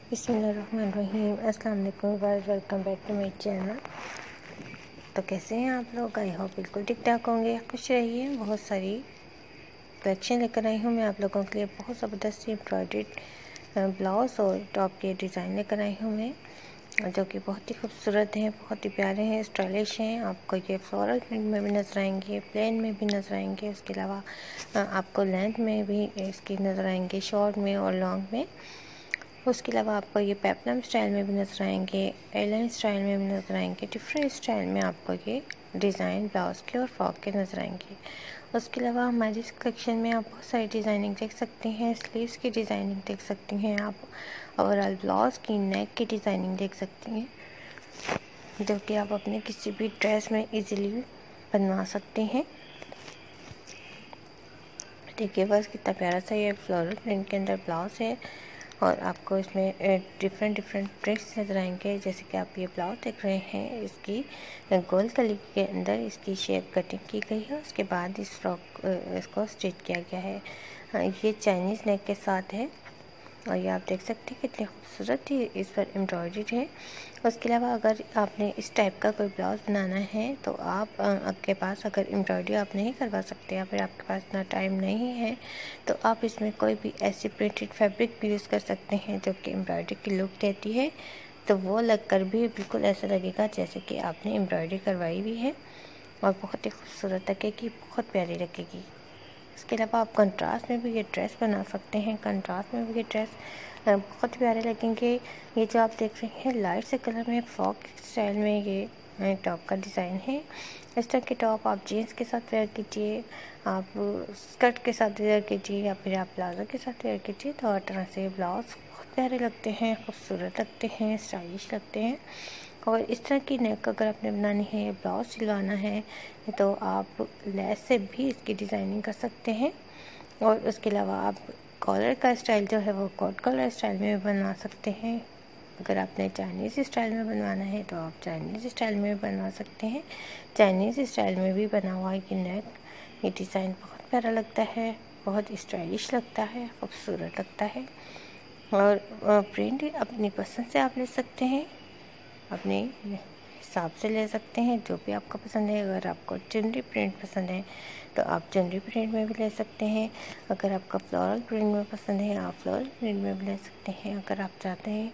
बिस्मिल्लाहिर्रहमानिर्रहीम। अस्सलाम वालेकुम guys, welcome back to my channel. तो कैसे हैं आप लोग? आई होप बिल्कुल ठीक ठाक होंगे, खुश रहिए। बहुत सारी कलेक्शन लेकर आई हूँ मैं आप लोगों के लिए। बहुत ज़बरदस्त एम्ब्रॉयडर्ड ब्लाउज़ और टॉप के डिज़ाइन लेकर आई हूँ मैं, जो कि बहुत ही खूबसूरत हैं, बहुत ही प्यारे हैं, स्टाइलिश हैं। आपको ये फ्लोरल प्रिंट में भी नज़र आएंगे, प्लेन में भी नज़र आएंगे। उसके अलावा आपको लेंथ में भी इसकी नज़र आएंगे, शॉर्ट में और लॉन्ग में। उसके अलावा आपको ये पेप्लम स्टाइल में भी नज़र आएंगे, एयरलाइन स्टाइल में भी नज़र आएंगे। डिफरेंट स्टाइल में आपको ये डिज़ाइन ब्लाउज़ के और फ्रॉक के नज़र आएंगे। उसके अलावा हमारी इस कलेक्शन में आप बहुत सारी डिज़ाइनिंग देख सकते हैं। स्लीव्स की डिज़ाइनिंग देख सकती हैं आप, ओवरऑल ब्लाउज़ की नेक की डिज़ाइनिंग देख सकती हैं, जो कि आप अपने किसी भी ड्रेस में इजीली बनवा सकते हैं। देखिए बस कितना प्यारा सा ये फ्लोरल प्रिंट के अंदर ब्लाउज़ है, और आपको इसमें डिफरेंट प्रिंट्स नज़र आएंगे। जैसे कि आप ये ब्लाउज देख रहे हैं, इसकी गोल कली के अंदर इसकी शेप कटिंग की गई है। उसके बाद इस फ्रॉक इसको स्टिच किया गया है। ये चाइनीज़ नेक के साथ है, और ये आप देख सकते हैं कितनी खूबसूरत ही इस पर एम्ब्रॉयडरी है। उसके अलावा अगर आपने इस टाइप का कोई ब्लाउज़ बनाना है तो आप आपके पास अगर एम्ब्रॉयडरी आप नहीं करवा सकते या फिर आपके पास इतना टाइम नहीं है, तो आप इसमें कोई भी ऐसी प्रिंटेड फैब्रिक भी यूज़ कर सकते हैं जो कि एम्ब्रॉयडरी की लुक देती है। तो वो लगकर भी बिल्कुल ऐसा लगेगा जैसे कि आपने एम्ब्रॉयडरी करवाई हुई है, और बहुत ही खूबसूरत लगेगी, बहुत प्यारी लगेगी। इसके अलावा आप कंट्रास्ट में भी ये ड्रेस बना सकते हैं। कंट्रास्ट में भी ये ड्रेस बहुत प्यारे लगेंगे। ये जो आप देख रहे हैं लाइट से कलर में फ्रॉक स्टाइल में ये टॉप का डिज़ाइन है। इस तरह के टॉप आप जीन्स के साथ वेयर कीजिए, आप स्कर्ट के साथ वेयर कीजिए, या फिर आप प्लाजो के साथ वेयर कीजिए। तो हर तरह से ब्लाउज़ बहुत प्यारे लगते हैं, खूबसूरत लगते हैं, स्टाइलिश लगते हैं। और इस तरह की नेक अगर आपने बनानी है, ब्लाउज सिलवाना है, तो आप लेस से भी इसकी डिज़ाइनिंग कर सकते हैं। और उसके अलावा आप कॉलर का स्टाइल जो है वो कोट कॉलर स्टाइल में भी बनवा सकते हैं। अगर आपने चाइनीज़ स्टाइल में बनवाना है तो आप चाइनीज़ स्टाइल में भी बनवा सकते हैं। चाइनीज़ स्टाइल में भी बना हुआ ये नेक, ये डिज़ाइन बहुत प्यारा लगता है, बहुत स्टाइलिश लगता है, खूबसूरत लगता है। और प्रिंट अपनी पसंद से आप ले सकते हैं, अपने हिसाब से ले सकते हैं, जो भी आपको पसंद है। अगर आपको चुनरी प्रिंट पसंद है तो आप चुनरी प्रिंट में भी ले सकते हैं। अगर आपका फ्लोरल प्रिंट में पसंद है आप फ्लोरल प्रिंट में भी ले सकते हैं। अगर आप चाहते हैं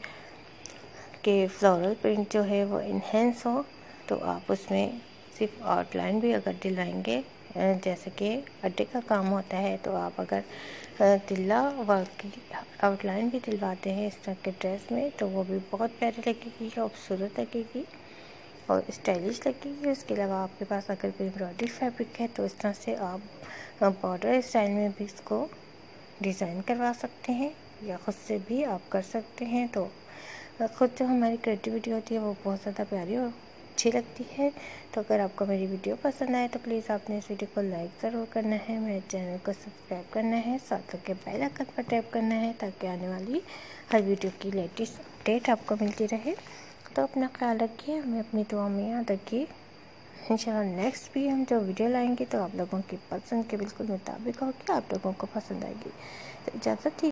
कि फ्लोरल प्रिंट जो है वो इन्हेंस हो, तो आप उसमें सिर्फ आउटलाइन भी अगर दिलाएंगे, जैसे कि अड्डे का काम होता है, तो आप अगर तिल्ला वर्क की आउटलाइन भी दिलवाते हैं इस तरह के ड्रेस में, तो वो भी बहुत प्यारी लगेगी, खूबसूरत लगेगी और स्टाइलिश लगेगी। उसके अलावा आपके पास अगर कोई एम्ब्रॉयडरी फैब्रिक है तो इस तरह से आप बॉर्डर स्टाइल में भी इसको डिज़ाइन करवा सकते हैं, या ख़ुद से भी आप कर सकते हैं। तो ख़ुद जो हमारी क्रिएटिविटी होती है वो बहुत ज़्यादा प्यारी और अच्छी लगती है। तो अगर आपको मेरी वीडियो पसंद आए तो प्लीज़ आपने इस वीडियो को लाइक ज़रूर करना है, मेरे चैनल को सब्सक्राइब करना है, साथ के बेल आइकन पर टैप करना है, ताकि आने वाली हर वीडियो की लेटेस्ट अपडेट आपको मिलती रहे। तो अपना ख्याल रखिए, हमें अपनी दुआ में याद रखिए। इंशाल्लाह नेक्स्ट भी हम जो वीडियो लाएंगे तो आप लोगों की पसंद के बिल्कुल मुताबिक होगी, आप लोगों को पसंद आएगी। तो इजाज़त।